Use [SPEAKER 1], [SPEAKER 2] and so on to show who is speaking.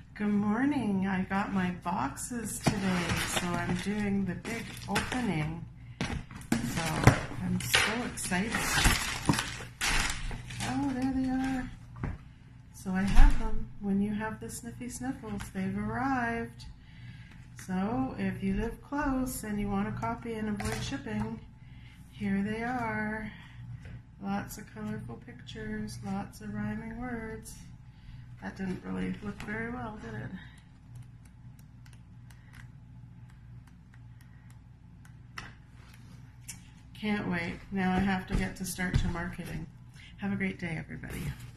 [SPEAKER 1] Good morning. I got my boxes today, so I'm doing the big opening. So I'm so excited. Oh, there they are. So I have them. When you have the Sniffy Sniffles, they've arrived. So if you live close and you want a copy and avoid shipping, here they are. Lots of colorful pictures, lots of rhyming words. That didn't really look very well, did it? Can't wait. Now I have to get to start to marketing. Have a great day, everybody.